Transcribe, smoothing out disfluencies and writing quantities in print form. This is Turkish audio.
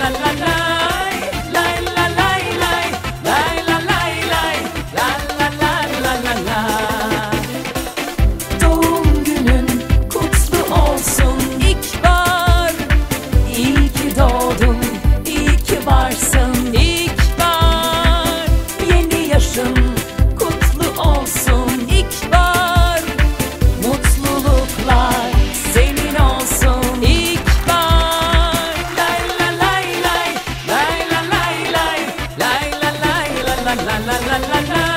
Doğum günün kutlu olsun İkbal. İyi ki doğdun, iyi ki varsın İkbal. Yeni yaşın kutlu olsun İkbal. Mutluluklar senin olsun İkbal. Lay la lay lay, lay la lay lay, lay la lay la la la la la la.